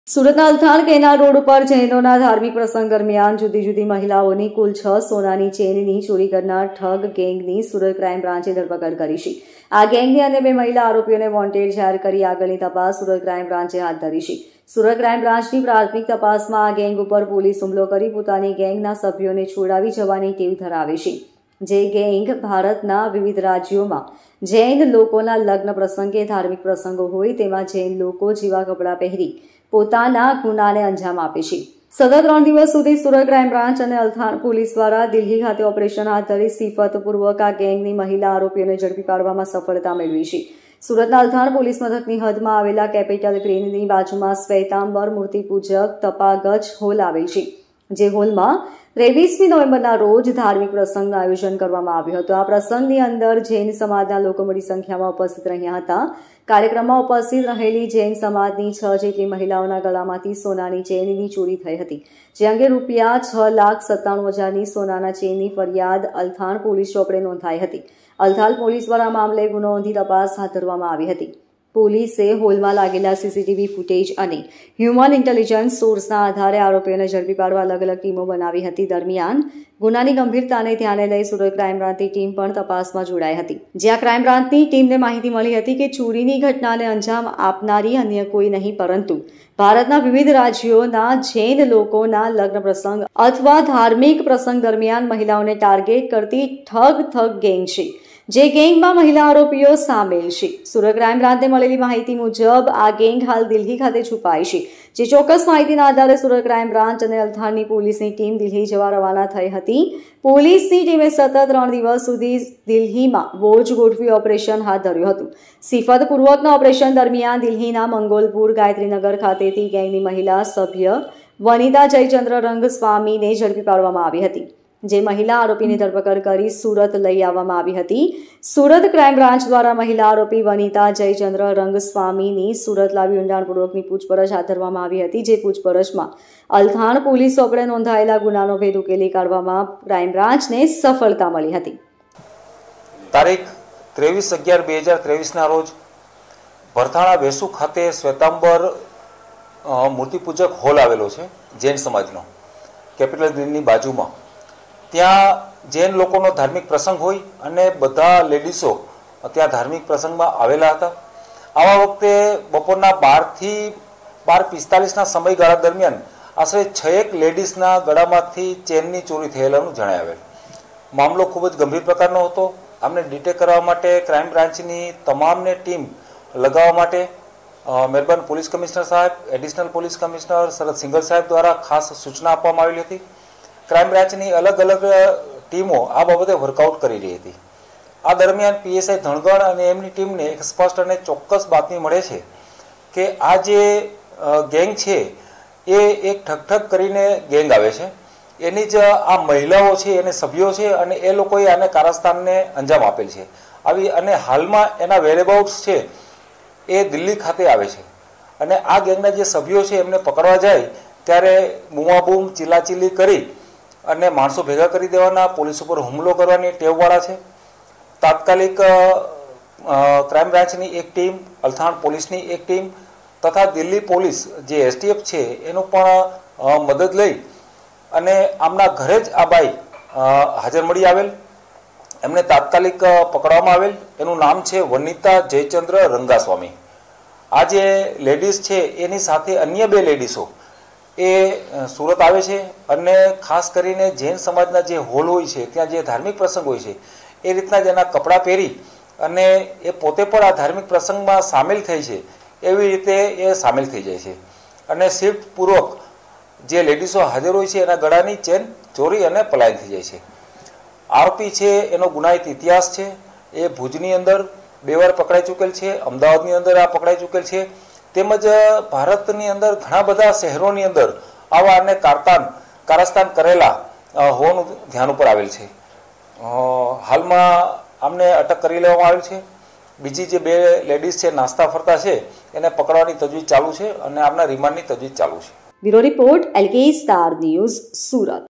સુરતના Althan canal road ઉપર જૈનોના ધાર્મિક પ્રસંગ દરમિયાન જુદી જુદી મહિલાઓની કુલ 6 સોનાની ચેનની ચોરી કરનાર ઠગ ગેંગની સુરત ક્રાઇમ બ્રાન્ચે ધરપકડ કરી છે. આ ગેંગની અન્ય 2 મહિલા આરોપીઓને વોન્ટેડ જાહેર કરી આગળની તપાસ સુરત ક્રાઇમ બ્રાન્ચે હાથ ધરી છે. સુરત ક્રાઇમ બ્રાન્ચની પ્રાથમિક તપાસમાં આ ગેંગ ઉપર પોલીસ હુમલો કરી પોતાની ગેંગના સભ્યોને છોડાવી જવાની ટેવ ધરાવે છે. જે ગેંગ ભારતના વિવિધ રાજ્યોમાં જૈન લોકોના લગ્ન પ્રસંગે ધાર્મિક પ્રસંગો હોય તેમાં જૈન લોકો જેવા કપડાં પહેરી પોતાના ગુનાને અંજામ આપે છે. સતત 3 દિવસ સુધી સુરત ક્રાઇમ બ્રાન્ચ અને અલથાણ પોલીસ દ્વારા દિલ્હી ખાતે ઓપરેશન હાથ ધરી સિફતપૂર્વક આ ગેંગની મહિલા આરોપીઓને ઝડપી પાડવામાં સફળતા મેળવી છે. સુરતના અલથાણ પોલીસ મથકની હદમાં આવેલા કેપિટલ ગ્રીનની બાજુમાં શ્વેતાંબર મૂર્તિ પૂજક તપાગજ હોલ આવેલ છે. જે હોલમાં 23મી નવેમ્બરના રોજ ધાર્મિક પ્રસંગનું આયોજન કરવામાં આવ્યું હતું. આ પ્રસંગની અંદર જૈન સમાજના લોકો મોટી સંખ્યામાં ઉપસ્થિત રહ્યા હતા. કાર્યક્રમમાં ઉપસ્થિત રહેલી જૈન સમાજની 6 જેટલી મહિલાઓના ગળામાંથી સોનાની ચેનની ચોરી થઈ હતી. જે અંગે રૂપિયા 6,97,000ની સોનાના ચેનની ફરિયાદ અલથાણ પોલીસ ચોપડે નોંધાઈ હતી. અલથાણ પોલીસ દ્વારા મામલે ગુનો નોંધી તપાસ હાથ ધરવામાં આવી હતી. પોલીસે હોલમાં લાગેલા સીસીટીવી ફૂટેજ અને હ્યુમન ઇન્ટેલિજન્સ સોર્સના આધારે આરોપીઓને ઝડપી પાડવા અલગ અલગ ટીમો બનાવી હતી. દરમિયાન ગુનાની ગંભીરતાને ધ્યાને લઈ સુરત ક્રાઇમ બ્રાન્ચની ટીમ પણ તપાસમાં જોડાઈ હતી. જ્યાં ક્રાઇમ બ્રાન્ચની ટીમને માહિતી મળી હતી કે ચોરીની ઘટનાને અંજામ આપનારી અન્ય કોઈ નહીં પરંતુ ભારતના વિવિધ રાજ્યોના જૈન લોકોના લગ્ન પ્રસંગ અથવા ધાર્મિક પ્રસંગ દરમિયાન મહિલાઓને ટાર્ગેટ કરતી ઠગ ગેંગ છે. જે ગેંગમાં મહિલા આરોપીઓ સામેલ છે. સુરત ક્રાઇમ બ્રાન્ચને મળેલી માહિતી મુજબ આ ગેંગ હાલ દિલ્હી ખાતે છુપાઈ છે. જે ચોક્કસ માહિતીના આધારે સુરત ક્રાઇમ બ્રાન્ચ અને અલથાણની પોલીસની ટીમ દિલ્હી જવા રવાના થઈ હતી. પોલીસની ટીમે સતત 3 દિવસ સુધી દિલ્હીમાં વોચ ગોઠવી ઓપરેશન હાથ ધર્યું હતું. સિફતપૂર્વકના ઓપરેશન દરમિયાન દિલ્હીના મંગોલપુર ગાયત્રીનગર ખાતેથી ગેંગની મહિલા સભ્ય વનિતા જયચંદ્ર રંગસ્વામીને ઝડપી પાડવામાં આવી હતી. જે મહિલા આરોપીની ધરપકડ કરી સુરત લઈ આવવામાં આવી હતી. સુરત ક્રાઇમ બ્રાન્ચ દ્વારા મહિલા આરોપી વનિતા જયચંદ્ર રંગસ્વામીની સુરત લાવી ઊંડાણપૂર્વકની પૂછપરછ હાથ ધરવામાં આવી હતી. જે પૂછપરછમાં અલથાણ પોલીસ ચોપડે નોંધાયેલા ગુનાનો ભેદ ઉકેલી કાઢવામાં ક્રાઇમ બ્રાન્ચને સફળતા મળી હતી. તારીખ 23/11/2023ના રોજ ભરથાણા વેસુ ખાતે શ્વેતાંબર મૂર્તિપૂજક હોલ આવેલો છે જૈન સમાજનો, કેપિટલ ગ્રીનની બાજુમાં. ત્યાં જૈન લોકોનો ધાર્મિક પ્રસંગ હોય અને બધા લેડીઝો ત્યાં ધાર્મિક પ્રસંગમાં આવેલા હતા. આવા વખતે બપોરના 12થી 12:45ના સમયગાળા દરમિયાન આશરે 6 લેડીઝના ગળામાંથી ચેનની ચોરી થયેલાનું જણાવેલ. મામલો ખૂબ જ ગંભીર પ્રકારનો હતો. આમને ડિટેક્ટ કરવા માટે ક્રાઇમ બ્રાન્ચની તમામને ટીમ લગાવવા માટે મહેરબાન પોલીસ કમિશનર સાહેબ, additional police commissioner Sharad Singhal સાહેબ દ્વારા ખાસ સૂચના આપવામાં આવેલી હતી. ક્રાઇમ બ્રાન્ચની અલગ અલગ ટીમો આ બાબતે વર્કઆઉટ કરી રહી હતી. આ દરમિયાન પીએસઆઈ ધણગણ અને એમની ટીમને એક સ્પષ્ટ અને ચોક્કસ બાતમી મળે છે કે આ જે ગેંગ છે એ એક ઠગઠગ કરીને ગેંગ આવે છે. એની જ આ મહિલાઓ છે, એને સભ્યો છે અને એ લોકોએ આને કારસ્તાનને અંજામ આપેલ છે. આવી અને હાલમાં એના વેરેબાઉટ્સ છે એ દિલ્હી ખાતે આવે છે. અને આ ગેંગના જે સભ્યો છે એમને પકડવા જાય ત્યારે બૂમાબૂમ ચીલાચીલી કરી અને માણસો ભેગા કરી દેવાના, પોલીસ ઉપર હુમલો કરવાની ટેવવાળા છે. તાત્કાલિક ક્રાઇમ બ્રાન્ચની એક ટીમ, અલથાણ પોલીસની એક ટીમ તથા દિલ્હી પોલીસ જે એસટીએફ છે એનું પણ મદદ લઈ અને આમના ઘરે જ આ બાઈ હાજર મળી આવેલ. એમને તાત્કાલિક પકડવામાં આવેલ. એનું નામ છે વનિતા જયચંદ્ર રંગાસ્વામી. આ જે લેડીઝ છે એની સાથે અન્ય 2 લેડીઝો એ સુરત આવે છે અને ખાસ કરીને જૈન સમાજના જે હોલ હોય છે ત્યાં જે ધાર્મિક પ્રસંગ હોય છે એ રીતના જ એના કપડાં પહેરી અને એ પોતે પણ આ ધાર્મિક પ્રસંગમાં સામેલ થઈ છે એવી રીતે એ સામેલ થઈ જાય છે. અને શિફ્ટપૂર્વક જે લેડીઝો હાજર હોય છે એના ગળાની ચેન ચોરી અને પલાયન થઈ જાય છે. આરોપી છે એનો ગુનાહિત ઇતિહાસ છે. એ ભુજની અંદર 2 વાર પકડાઈ ચૂકેલ છે, અમદાવાદની અંદર આ પકડાઈ ચૂકેલ છે, તેમજ ભારતની અંદર ઘણા બધા શહેરોની અંદર આવા અને કારસ્તાન કરેલા હોવાનું ધ્યાન ઉપર આવેલ છે. હાલમાં આમને અટક કરી લેવામાં આવેલ છે. બીજી જે 2 લેડીઝ છે નાસ્તા ફરતા છે એને પકડવાની તજવીજ ચાલુ છે અને આમના રિમાન્ડની તજવીજ ચાલુ છે. Bureau report LK star news, Surat.